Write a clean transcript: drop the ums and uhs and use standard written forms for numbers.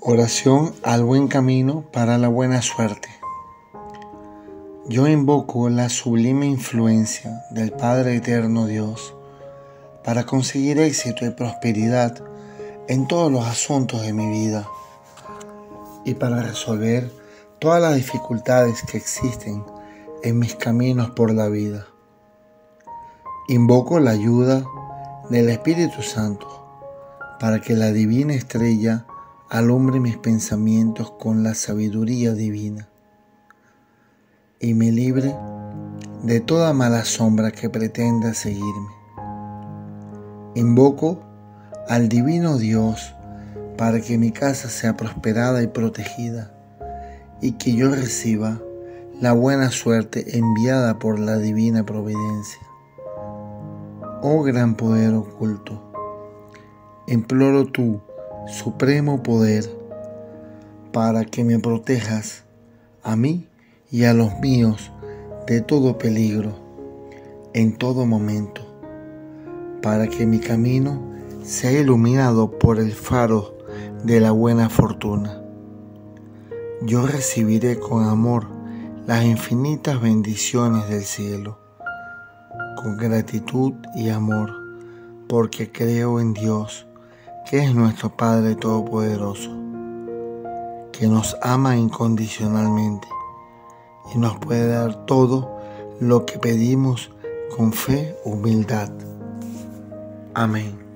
Oración al buen camino para la buena suerte. Yo invoco la sublime influencia del Padre Eterno Dios para conseguir éxito y prosperidad en todos los asuntos de mi vida y para resolver todas las dificultades que existen en mis caminos por la vida. Invoco la ayuda del Espíritu Santo para que la divina estrella alumbre mis pensamientos con la sabiduría divina y me libre de toda mala sombra que pretenda seguirme. Invoco al divino Dios para que mi casa sea prosperada y protegida y que yo reciba la buena suerte enviada por la divina providencia. Oh gran poder oculto, imploro tu supremo poder para que me protejas a mí y a los míos de todo peligro en todo momento, para que mi camino sea iluminado por el faro de la buena fortuna. Yo recibiré con amor las infinitas bendiciones del cielo, con gratitud y amor, porque creo en Dios, que es nuestro Padre Todopoderoso, que nos ama incondicionalmente y nos puede dar todo lo que pedimos con fe, humildad. Amén.